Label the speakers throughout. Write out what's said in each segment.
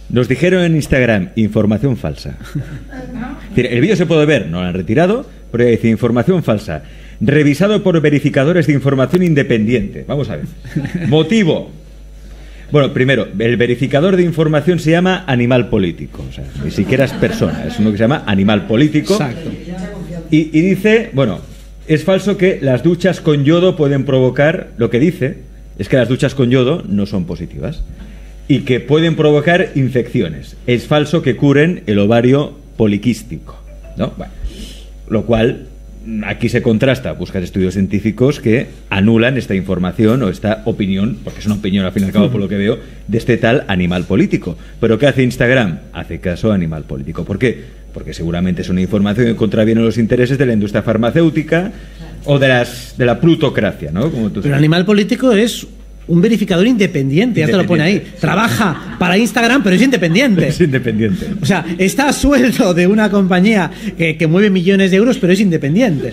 Speaker 1: Nos dijeron en Instagram, información falsa. Es decir, el vídeo se puede ver, no lo han retirado, pero dice información falsa. Revisado por verificadores de información independiente. Vamos a ver. Motivo. Bueno, primero, el verificador de información se llama animal político. O sea, ni siquiera es persona, es uno que se llama animal político.
Speaker 2: Exacto.
Speaker 1: Y dice, bueno, es falso que las duchas con yodo pueden provocar, lo que dice es que las duchas con yodo no son positivas y que pueden provocar infecciones. Es falso que curen el ovario poliquístico, ¿no? Bueno, lo cual aquí se contrasta, buscas estudios científicos que anulan esta información o esta opinión, porque es una opinión al fin y al cabo por lo que veo, de este tal animal político. ¿Pero qué hace Instagram? Hace caso a animal político. ¿Por qué? Porque seguramente es una información que contraviene los intereses de la industria farmacéutica o de la plutocracia, ¿no? Como tú
Speaker 2: Pero el animal político es un verificador independiente, ya te lo pone ahí. Sí. Trabaja para Instagram, pero es independiente.
Speaker 1: Es independiente.
Speaker 2: O sea, está a sueldo de una compañía que mueve millones de euros, pero es independiente.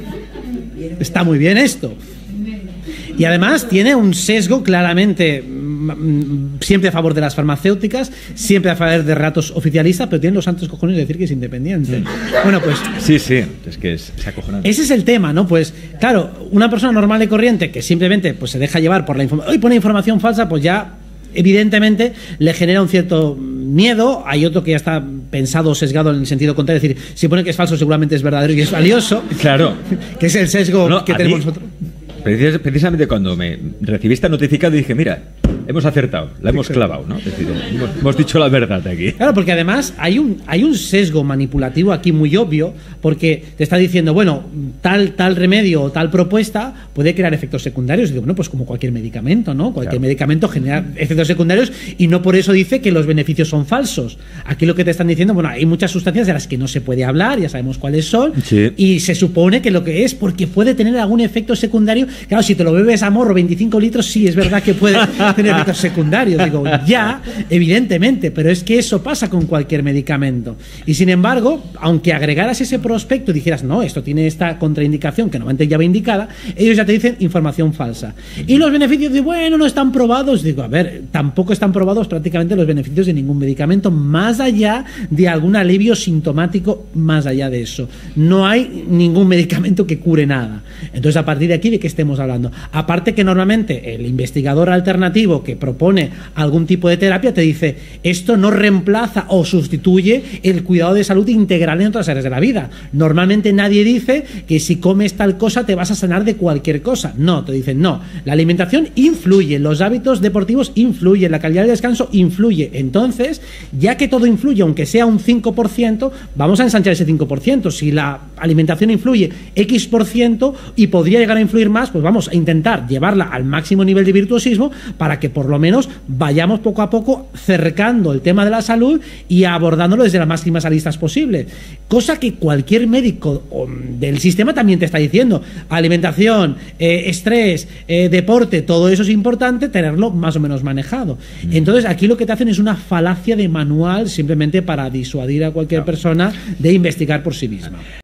Speaker 2: Está muy bien esto. Y además tiene un sesgo claramente siempre a favor de las farmacéuticas, siempre a favor de relatos oficialistas, pero tiene los santos cojones de decir que es independiente. Bueno, pues...
Speaker 1: Sí, es que es acojonante.
Speaker 2: Ese es el tema, ¿no? Pues, claro, una persona normal y corriente que simplemente pues se deja llevar por la información, hoy pone información falsa, pues ya evidentemente le genera un cierto miedo. Hay otro que ya está pensado o sesgado en el sentido contrario, es decir, si pone que es falso seguramente es verdadero y es valioso.
Speaker 1: Claro.
Speaker 2: Que es el sesgo que tenemos nosotros.
Speaker 1: Precisamente cuando me recibí esta notificado dije, mira, hemos acertado, la hemos clavado, ¿no? Es decir, hemos dicho la verdad aquí.
Speaker 2: Claro, porque además hay un sesgo manipulativo aquí muy obvio, porque te está diciendo, bueno, tal remedio o tal propuesta puede crear efectos secundarios. Y digo, bueno, pues como cualquier medicamento, ¿no? Cualquier medicamento genera efectos secundarios y no por eso dice que los beneficios son falsos. Aquí lo que te están diciendo, bueno, hay muchas sustancias de las que no se puede hablar, ya sabemos cuáles son, sí. Y se supone que lo que es porque puede tener algún efecto secundario. Claro, si te lo bebes a morro 25 litros, sí, es verdad que puede tener efectos secundarios. Digo, ya, evidentemente, pero es que eso pasa con cualquier medicamento. Y sin embargo, aunque agregaras ese prospecto y dijeras, no, esto tiene esta contraindicación que normalmente ya va indicada, ellos ya te dicen información falsa. Y los beneficios de, bueno, no están probados. Digo, a ver, tampoco están probados prácticamente los beneficios de ningún medicamento, más allá de algún alivio sintomático, más allá de eso. No hay ningún medicamento que cure nada. Entonces, a partir de aquí, ¿de qué estemos hablando? Aparte que normalmente el investigador alternativo que propone algún tipo de terapia te dice, esto no reemplaza o sustituye el cuidado de salud integral en otras áreas de la vida. Normalmente nadie dice que si comes tal cosa te vas a sanar de cualquier cosa. No, te dicen, no, la alimentación influye, los hábitos deportivos influyen, la calidad del descanso influye. Entonces, ya que todo influye, aunque sea un 5%, vamos a ensanchar ese 5%. Si la alimentación influye X% y podría llegar a influir más, pues vamos a intentar llevarla al máximo nivel de virtuosismo para que por lo menos vayamos poco a poco cercando el tema de la salud y abordándolo desde las máximas aristas posibles. Cosa que cualquier médico del sistema también te está diciendo. Alimentación, estrés, deporte, todo eso es importante tenerlo más o menos manejado. Entonces aquí lo que te hacen es una falacia de manual simplemente para disuadir a cualquier persona de investigar por sí misma.